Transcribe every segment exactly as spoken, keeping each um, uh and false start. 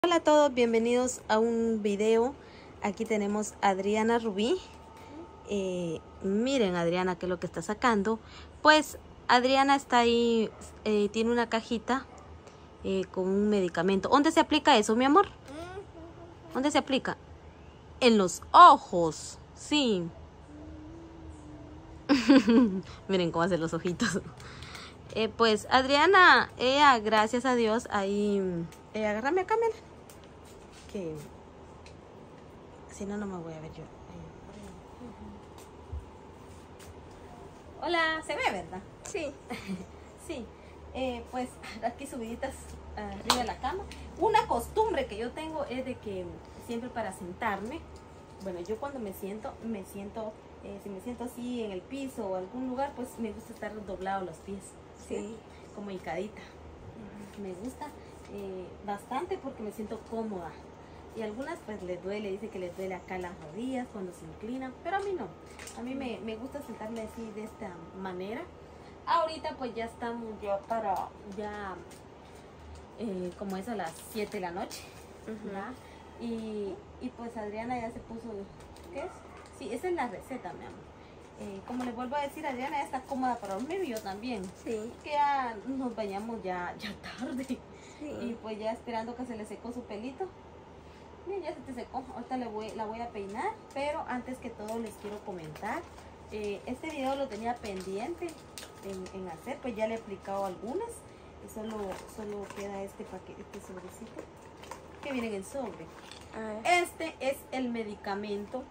Hola a todos, bienvenidos a un video. Aquí tenemos a Adriana Rubí. Eh, miren Adriana qué es lo que está sacando. Pues Adriana está ahí, eh, tiene una cajita eh, con un medicamento. ¿Dónde se aplica eso, mi amor? ¿Dónde se aplica? En los ojos, sí. Miren cómo hace los ojitos. Eh, pues Adriana, ella, gracias a Dios, ahí, eh, agárrame acá, mira. Que si no, no me voy a ver yo. Hola, ¿se ve, verdad? Sí. Sí, eh, pues aquí subiditas arriba de la cama. Una costumbre que yo tengo es de que siempre para sentarme, bueno, yo cuando me siento, me siento, eh, si me siento así en el piso o algún lugar, pues me gusta estar doblado los pies, ¿sí? Sí. Como hincadita. Uh-huh. Me gusta eh, bastante porque me siento cómoda. Y a algunas pues les duele, dice que les duele acá las rodillas cuando se inclinan, pero a mí no. A mí me, me gusta sentarme así de esta manera. Ahorita pues ya estamos ya para, ya eh, como es a las siete de la noche, uh-huh. y, y pues Adriana ya se puso, ¿qué es? Sí, esa es la receta, mi amor. Eh, como les vuelvo a decir, Adriana ya está cómoda para dormir y yo también. Sí. Que ya nos bañamos ya, ya tarde. Sí. Y pues ya esperando que se le secó su pelito. Bien, ya se te secó, ahorita le voy, la voy a peinar, pero antes que todo les quiero comentar, eh, este video lo tenía pendiente en, en hacer, pues ya le he aplicado algunas, y solo, solo queda este paquete, este sobrecito, que viene en el sobre. Este es el medicamento,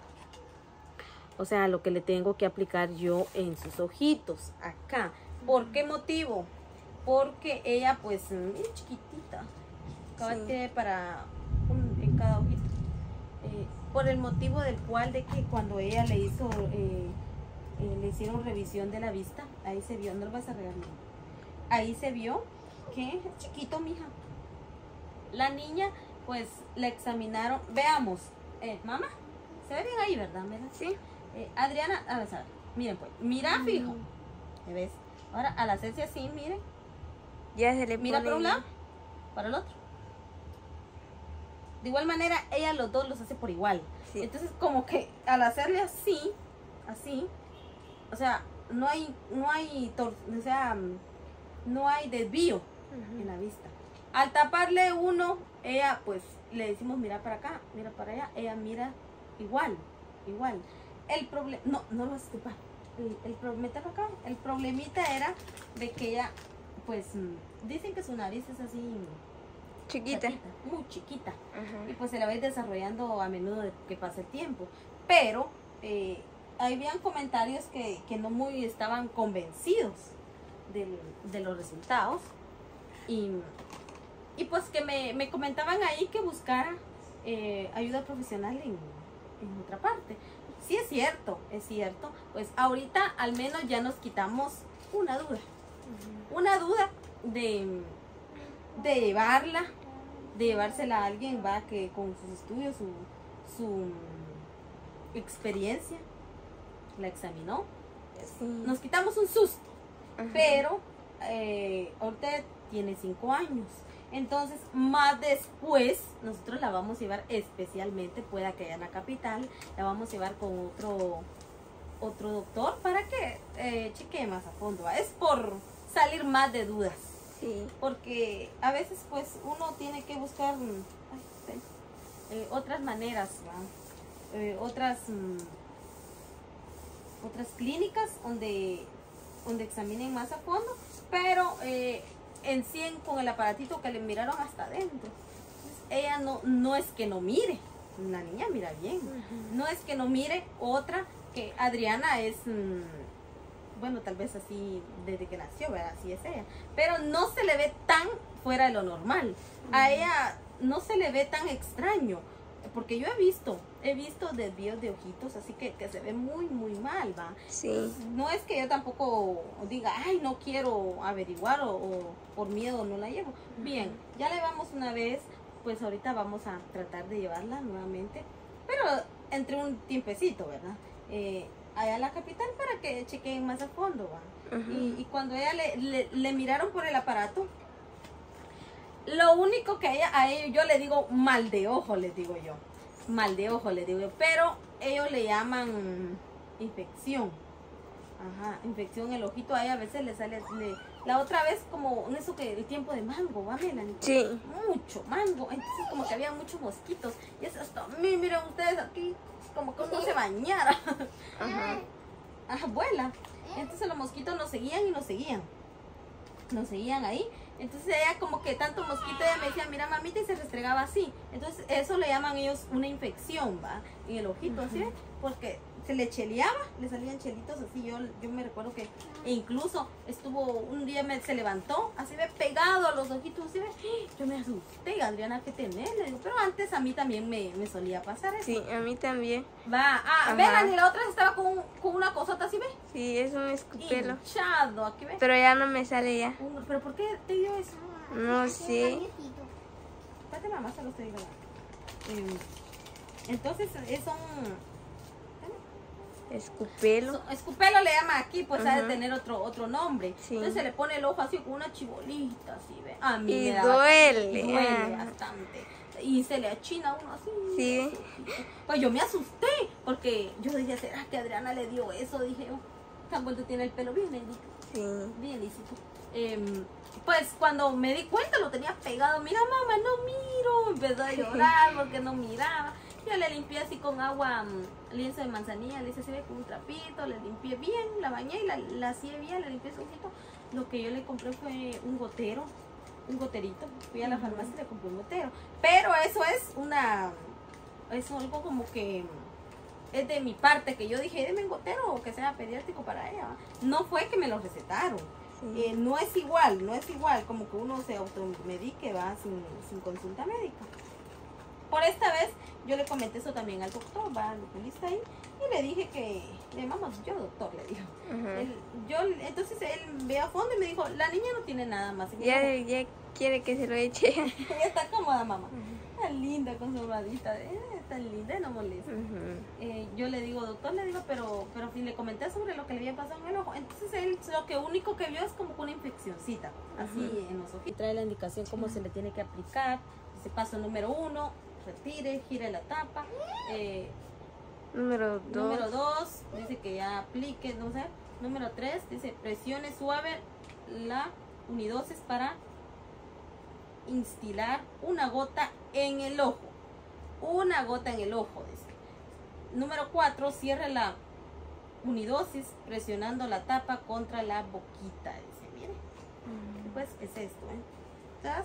o sea, lo que le tengo que aplicar yo en sus ojitos, acá. ¿Por qué motivo? Porque ella, pues, mira chiquitita, acaba de sí. para... en cada ojito, eh, por el motivo del cual de que cuando ella le hizo eh, eh, le hicieron revisión de la vista, ahí se vio, no lo vas a regalar, ahí se vio que es chiquito, mija, la niña, pues la examinaron, veamos, eh, mamá, se ve bien ahí, ¿verdad? ¿Verdad? Sí. Eh, Adriana, a ver, miren pues, mira mm. fijo, ¿me ves? Ahora al hacerse así, miren, ya se le mira pone... por un lado, para el otro. De igual manera, ella los dos los hace por igual. Sí. Entonces, como que al hacerle así, así, o sea, no hay, no hay, o sea, no hay desvío uh-huh. en la vista. Al taparle uno, ella, pues, le decimos, mira para acá, mira para allá, ella mira igual, igual. El problema, no, no lo vas a tapar. El, el problema acá, el problemita era de que ella, pues, dicen que su nariz es así... Chiquita. Chiquita, muy chiquita. Uh-huh. Y pues se la va a ir desarrollando a menudo de que pase el tiempo. Pero eh, habían comentarios que, que no muy estaban convencidos del, de los resultados. Y, y pues que me, me comentaban ahí que buscara eh, ayuda profesional en, en otra parte. Sí es cierto, es cierto. Pues ahorita al menos ya nos quitamos una duda. Uh-huh. Una duda de, de llevarla. de llevársela a alguien, va, que con sus estudios, su, su experiencia, la examinó. Sí. Nos quitamos un susto, uh-huh. pero eh, ahorita tiene cinco años. Entonces, más después, nosotros la vamos a llevar especialmente, pueda que haya en la capital, la vamos a llevar con otro, otro doctor para que eh, chequee más a fondo, ¿va? Es por salir más de dudas. Sí. Porque a veces pues uno tiene que buscar ay, eh, otras maneras, eh, otras mm, otras clínicas donde, donde examinen más a fondo, pero eh, en sí con el aparatito que le miraron hasta adentro. Entonces, ella no, no es que no mire, la niña mira bien, uh-huh. no es que no mire, otra que Adriana es... Mm, bueno, tal vez así desde que nació, ¿verdad? Así es ella. Pero no se le ve tan fuera de lo normal. Uh-huh. A ella no se le ve tan extraño. Porque yo he visto, he visto desvíos de ojitos, así que, que se ve muy, muy mal, ¿va? Sí. No es que yo tampoco diga, ay, no quiero averiguar o, o por miedo no la llevo. Uh-huh. Bien, ya le vamos una vez, pues ahorita vamos a tratar de llevarla nuevamente. Pero entre un tiempecito, ¿verdad? Eh... allá a la capital para que chequen más a fondo, ¿va? Uh-huh. y, y cuando ella le, le, le miraron por el aparato, Lo único que a ella, a ellos yo le digo mal de ojo, les digo yo. Mal de ojo, les digo yo. Pero ellos le llaman infección. Ajá, infección en el ojito. A ella a veces le sale, le, la otra vez como en eso que el tiempo de mango, ¿va, Melanie? Sí. Mucho mango. Entonces como que había muchos mosquitos. Y es hasta a mí, miren ustedes aquí, como que uno se bañara. Ajá. Ajá, abuela. Entonces los mosquitos nos seguían y nos seguían. Nos seguían ahí. Entonces ella como que tanto mosquito, ella me decía, mira mamita, y se restregaba así. Entonces eso le llaman ellos una infección, ¿va? En el ojito, ¿sí? Porque se le cheleaba, le salían chelitos así. Yo, yo me recuerdo que e incluso estuvo un día, me, se levantó, así ve, pegado a los ojitos, así ve. Yo me asusté, Adriana, ¿qué tenés? Le digo, pero antes a mí también me, me solía pasar eso. Sí, a mí también. Va, ah, ven, y la otra estaba con, con una cosota así, ve. Sí, es un escupelo. Hinchado, aquí ve. Pero ya no me sale ya. Un- ¿Pero por qué te dio eso? No sé. Espérate, mamá, se lo estoy diciendo. Eh, entonces, es un... Escupelo. So- escupelo le llama aquí, pues ha de Ajá. tener otro otro nombre. Sí. Entonces se le pone el ojo así con una chibolita, así, ¿ve? A mí Y me daba- duele. duele Ajá. bastante. Y se le achina uno así. Sí. Pues yo me asusté, porque yo dije, ¿será que Adriana le dio eso? Dije, oh, tan vuelto tiene el pelo bien lindito, Sí. bien lisito. Em, pues cuando me di cuenta lo tenía pegado, mira mamá, no miro, empezó a llorar porque no miraba. Yo le limpié así con agua, mm, lienzo de manzanilla, le hice así con un trapito, le limpié bien, la bañé y la, la hacía bien, le limpié su ojito. Lo que yo le compré fue un gotero, un goterito. Fui a la farmacia y le compré un gotero. Pero eso es una, es algo como que es de mi parte, que yo dije, deme un gotero o que sea pediátrico para ella, ¿va? No fue que me lo recetaron. Sí. Eh, no es igual, no es igual como que uno se automedique, va, sin, sin consulta médica. Por esta vez yo le comenté eso también al doctor, va, al oculista ahí, y le dije que, le llamamos yo doctor, le dijo. Ajá. Él- yo, entonces él ve a fondo y me dijo, la niña no tiene nada más. Y me Ya, dijo, ya quiere que se lo eche. ella está cómoda, mamá. Tan linda con su almohadita, eh, tan linda, no molesta. Ujú. Eh, yo le digo, doctor, le digo, pero pero si le comenté sobre lo que le había pasado en el ojo. Entonces él lo que único que vio es como una infeccióncita, así Ujú. en los ojos. Y trae la indicación cómo se le tiene que aplicar. Dice, paso número uno, retire, gire la tapa. Eh, Número dos. número dos, dice que ya aplique, no sé. Número tres, dice, presione suave la unidosis para instilar una gota en el ojo. Una gota en el ojo, dice. Número cuatro, cierre la unidosis presionando la tapa contra la boquita, dice, mire. Pues, ¿qué es esto? Eh? Tas,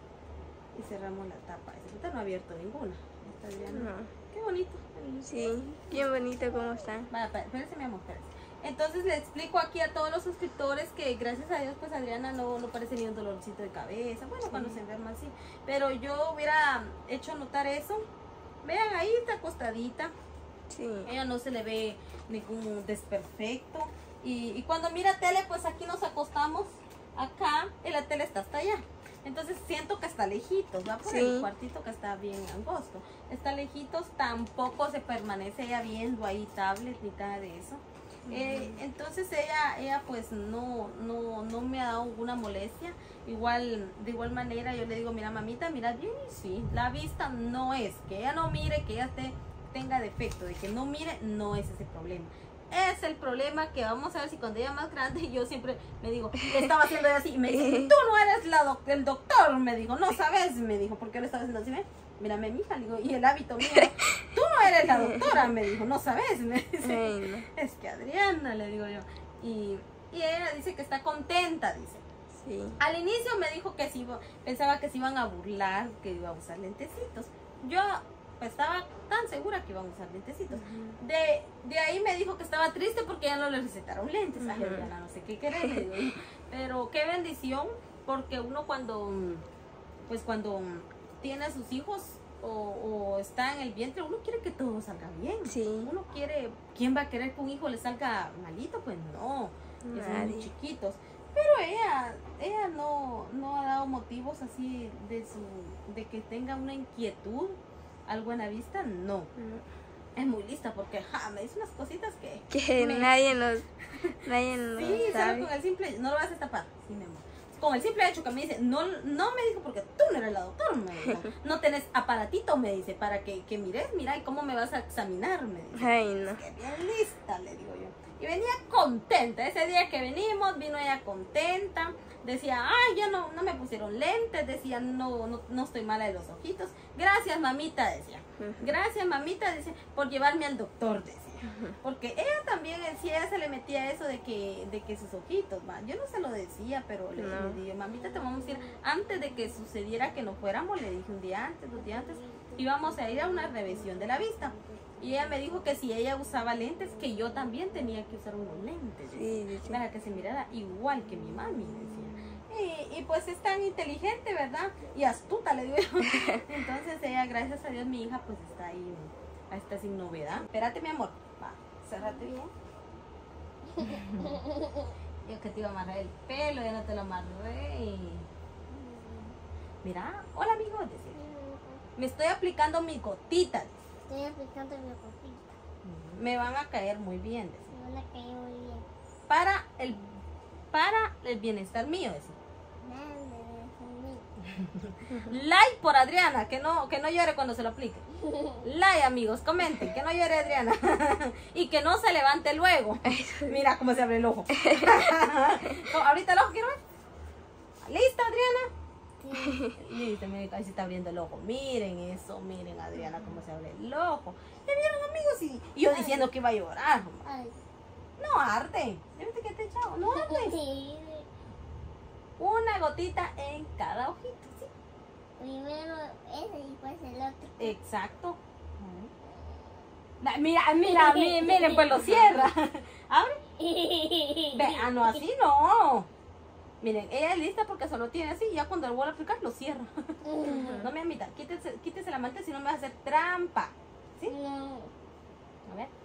y cerramos la tapa. Dice, ahorita no ha abierto ninguna. Está bien. No. Qué bonito. Sí, bien bonito cómo está. Vaya, espé- espérese, mi amor, espérese. Entonces le explico aquí a todos los suscriptores que gracias a Dios pues Adriana no, no parece ni un dolorcito de cabeza, bueno, cuando se enferma así, pero yo hubiera hecho notar eso. Vean, ahí está acostadita, Sí. ella no se le ve ningún desperfecto, y, y cuando mira tele pues aquí nos acostamos acá y la tele está hasta allá. Entonces siento que está lejitos, va por Sí. el cuartito que está bien angosto. Está lejitos, tampoco se permanece ella viendo ahí tablet ni nada de eso. Eh, entonces ella, ella pues no, no, no me ha dado ninguna molestia. Igual, de igual manera yo le digo, mira mamita, mira bien, y sí, la vista no es, que ella no mire, que ella esté, tenga defecto, de que no mire, no es ese problema. Es el problema que vamos a ver si cuando ella más grande, yo siempre me digo, le estaba haciendo así, y me dice, tú no eres la doc- el doctor, me dijo, no sabes, me dijo, ¿por qué le estaba haciendo así? ¿Ve? Mírame, mija, le digo, y el hábito mío, tú no eres la doctora, me dijo, no sabes, me dice, Ay, no. es que Adriana, le digo yo, y, y ella dice que está contenta, dice. Sí. Al inicio me dijo que si pensaba que se iban a burlar, que iba a usar lentecitos. Yo pues, estaba tan segura que iban a usar lentecitos. De, de ahí me dijo que estaba triste porque ya no le recetaron lentes. Ay, Ujú. Adriana, no sé qué querer, le digo yo. Pero qué bendición, porque uno cuando, pues cuando tiene a sus hijos o, o está en el vientre, uno quiere que todo salga bien. Sí. Uno quiere, ¿quién va a querer que un hijo le salga malito? Pues no, que son muy Nadie. chiquitos. Pero ella, ella no, no ha dado motivos así de su, de que tenga una inquietud, algo en la vista, no. Es muy lista porque ja, me dice unas cositas que... Que me- nadie nos, nadie nos Sí, solo sabe. con el simple, no lo vas a tapar, sí, mi amor. con el simple hecho que me dice, no, no me dijo porque tú no eres la doctora, me dijo, no tenés aparatito, me dice, para que, que mires, mira, ¿y cómo me vas a examinar? Me dice. Ay, no. Que bien lista, le digo yo. Y venía contenta, ese día que venimos, vino ella contenta, decía, ay, ya no, no me pusieron lentes, decía, no, no, no estoy mala de los ojitos, gracias mamita, decía, gracias mamita, decía, por llevarme al doctor, decía. Porque ella también, si ella se le metía eso de que, de que sus ojitos, ¿va? Yo no se lo decía, pero le, No. le dije, mamita, te vamos a ir, antes de que sucediera que no fuéramos, le dije un día antes, dos días antes, íbamos a ir a una revisión de la vista. Y ella me dijo que si ella usaba lentes, que yo también tenía que usar unos lentes, decía, Sí, sí. para que se mirara igual que mi mami, decía. Y, y pues es tan inteligente, ¿verdad? Y astuta, le digo yo. Entonces ella, gracias a Dios, mi hija pues está ahí, está sin novedad. Espérate, mi amor. Va, cérrate bien. Yo que te iba a amarrar el pelo, ya no te lo amarré. Mira, hola amigo, decía. Me estoy aplicando mis gotitas. Estoy aplicando mi cosita. Me van a caer muy bien, decía. Me van a caer muy bien. Para el, para el bienestar mío, decía. Like por Adriana, que no, que no llore cuando se lo aplique. Like, amigos, comenten, que no llore Adriana. Y que no se levante luego. Mira cómo se abre el ojo. Ahorita el ojo, quiero ver. ¿Lista, Adriana? Listo, miren, ahí se está abriendo el ojo. Miren eso, miren, Adriana, cómo se abre el ojo. ¿Ya vieron, amigos? Y, y yo diciendo que iba a llorar. Ay. No arde. ¿Viste que te he echado? No arde. Sí. Una gotita en cada ojito, ¿sí? Primero ese y después el otro. Exacto. Mira, mira, mi- miren, pues lo cierra. Abre. Ve, ah, no, así no. Miren, ella es lista porque solo tiene así y ya cuando lo vuelve a aplicar lo cierra. No me amita, quítese, quítese la manta si no me va a hacer trampa. ¿Sí? No. A ver.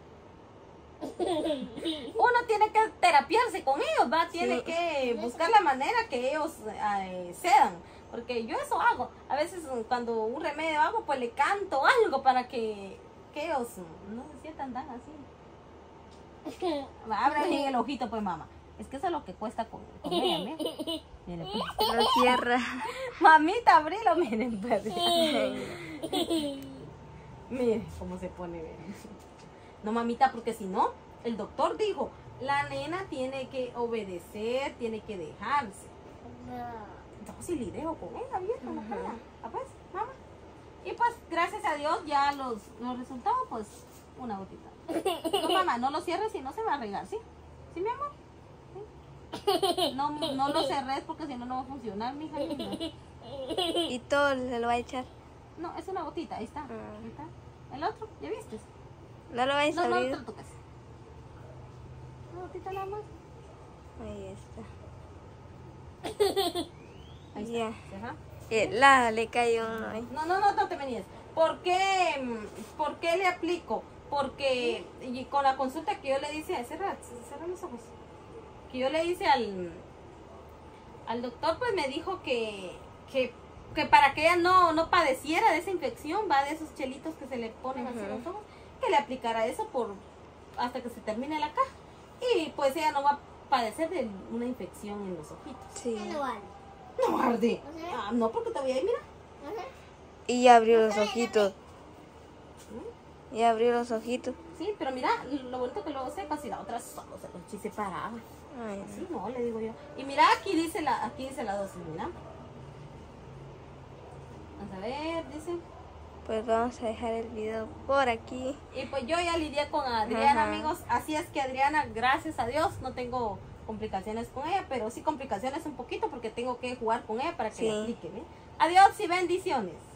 Uno tiene que terapiarse con ellos, va, tiene Sí. que buscar la manera que ellos eh, cedan, porque yo eso hago, a veces cuando un remedio hago, pues le canto algo para que, que ellos no se sientan tan así. Va, abre bien el ojito, pues mamá, es que eso es lo que cuesta con, con ella, miren. Miren, pues. Lo cierra. Mamita, abrilo, miren, pues. Miren cómo se pone, miren. No, mamita, porque si no, el doctor dijo, la nena tiene que obedecer, tiene que dejarse. No. No, si le dejo con ella, abierta, no pueda. Ah, pues, mamá. Y pues, gracias a Dios, ya los, los resultados, pues, una gotita. No, mamá, no lo cierres si no se va a regar, ¿sí? ¿Sí, mi amor? ¿Sí? No, no lo cerres porque si no, no va a funcionar, mija linda. Y todo se lo va a echar. No, es una gotita, ahí está. Ahí está. El otro, ¿ya viste? No lo vais No, a no abrir. te lo toques. Una gotita nada más. Ahí está. Ahí Ya. está. Ajá. Eh, la, le cayó uno ahí. No, no, no, no te venías. ¿Por qué, mm, ¿Por qué le aplico? Porque y con la consulta que yo le hice, cerra, cerra los ojos. Que yo le hice al, al doctor, pues me dijo que, que, que para que ella no, no padeciera de esa infección, va, de esos chelitos que se le ponen así en los ojos, que le aplicara eso por hasta que se termine la caja. Y pues ella no va a padecer de una infección en los ojitos. Sí. Ya no vale. No arde. ¿No se ve? Ah, no, porque te voy a ir, mira. Ajá. Y ya abrió los ojitos. Y abrió los ojitos. Sí, pero mira, lo bonito que luego sepas y la otra solo se los chis separaba. Ay, Así no, le digo yo. Y mira, aquí dice la, aquí dice la dosis, mira. Vamos a ver, dice. pues vamos a dejar el video por aquí. Y pues yo ya lidié con Adriana, Ajá. amigos. Así es que Adriana, gracias a Dios, no tengo complicaciones con ella, pero sí complicaciones un poquito porque tengo que jugar con ella para que Sí. le aplique. ¿Ve? Adiós y bendiciones.